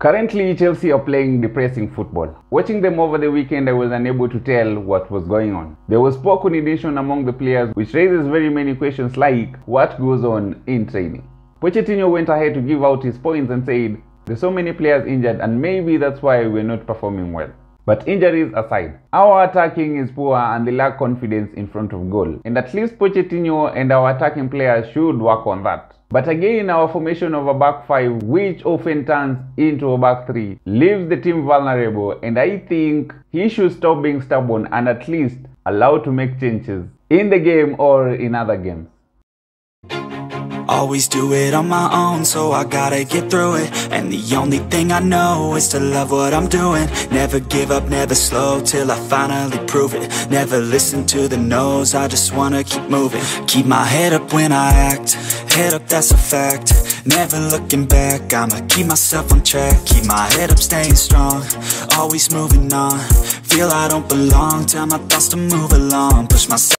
Currently, Chelsea are playing depressing football. Watching them over the weekend, I was unable to tell what was going on. There was poor coordination among the players, which raises very many questions like, what goes on in training? Pochettino went ahead to give out his points and said, there's so many players injured and maybe that's why we're not performing well. But injuries aside, our attacking is poor and they lack confidence in front of goal. And at least Pochettino and our attacking players should work on that. But again, our formation of a back five, which often turns into a back three, leaves the team vulnerable, and I think he should stop being stubborn and at least allow to make changes in the game or in other games. Always do it on my own, so I gotta get through it. And the only thing I know is to love what I'm doing. Never give up, never slow, till I finally prove it. Never listen to the no's, I just wanna keep moving. Keep my head up when I act, head up, that's a fact. Never looking back, I'ma keep myself on track. Keep my head up, staying strong, always moving on. Feel I don't belong, tell my thoughts to move along. Push myself